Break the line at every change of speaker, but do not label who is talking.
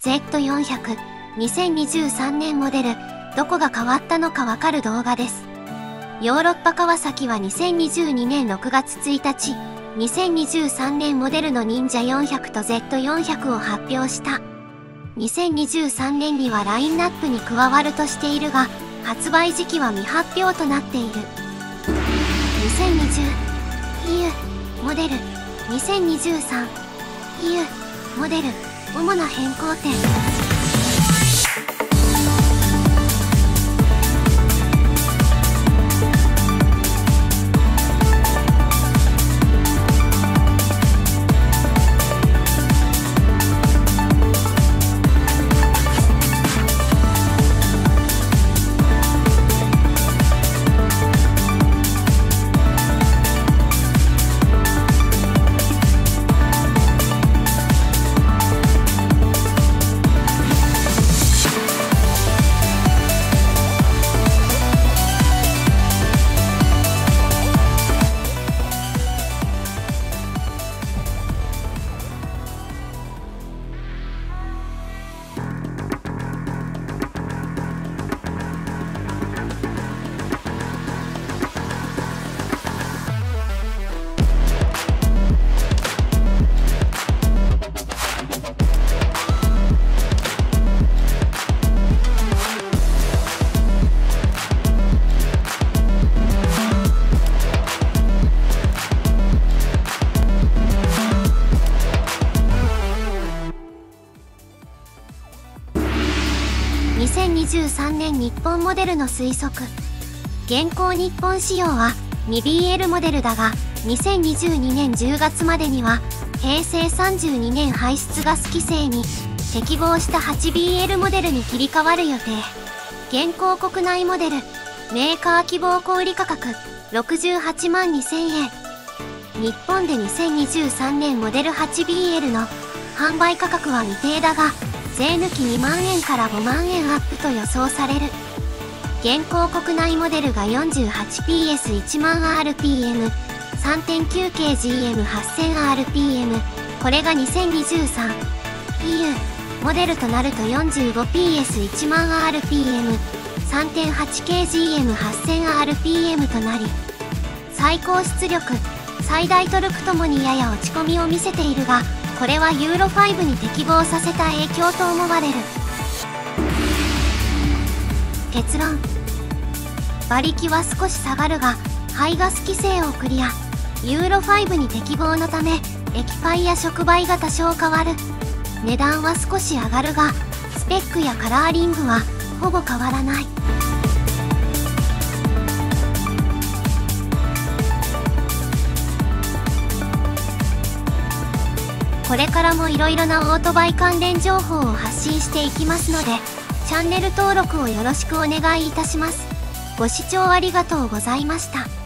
Z400、2023年モデル、どこが変わったのかわかる動画です。ヨーロッパ川崎は2022年6月1日、2023年モデルの忍者400と Z400 を発表した。2023年にはラインナップに加わるとしているが、発売時期は未発表となっている。2020 EU モデル、2023 EU モデル、主な変更点。2023年日本モデルの推測。現行日本仕様は 2BL モデルだが、2022年10月までには平成32年排出ガス規制に適合した 8BL モデルに切り替わる予定。現行国内モデル、メーカー希望小売価格68万2000円。日本で2023年モデル 8BL の販売価格は未定だが、税抜き2万円から5万円アップと予想される。現行国内モデルが 48PS1 万 RPM、3.9kgm8000rpm、これが2023 EU モデルとなると 45PS1 万 RPM、3.8kgm8000rpm となり、最高出力、最大トルクともにやや落ち込みを見せているが、これはユーロ5に適合させた影響と思われる。結論。馬力は少し下がるが、排ガス規制をクリア。ユーロ5に適合のため、液パや触媒が多少変わる。値段は少し上がるが、スペックやカラーリングはほぼ変わらない。これからもいろいろなオートバイ関連情報を発信していきますので、チャンネル登録をよろしくお願いいたします。ご視聴ありがとうございました。